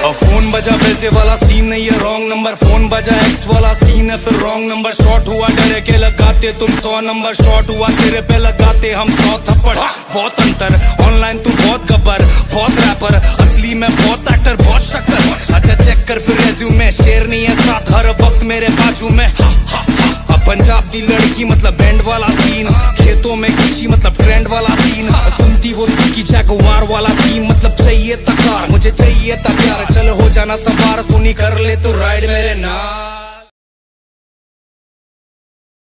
Phone बजा पैसे वाला सीन नहीं है रॉन्ग नंबर, फोन बजा एक्स वाला सीन है फिर रॉन्ग नंबर। शॉर्ट हुआ डरे के लगाते तुम 100 नंबर, शॉर्ट हुआ तेरे पे लगाते हम 100 थप्पड़। बहुत अंतर, ऑनलाइन तू बहुत गब्बर, बहुत रैपर, असली में बहुत एक्टर, बहुत शक्कर। अच्छा चेक कर फिर रेज्यूमे, शेर नहीं है साथ हर वक्त मेरे बाजू में। पंजाब दी लड़की मतलब बैंड वाला सीन, खेतों में खींची मतलब ट्रेंड वाला सीन, सुनती वो की जगवार वाला सीन मतलब चाहिए तकार, मुझे चाहिए था प्यार, चल हो जाना सवार, सुनी कर ले तू राइड मेरे नाम।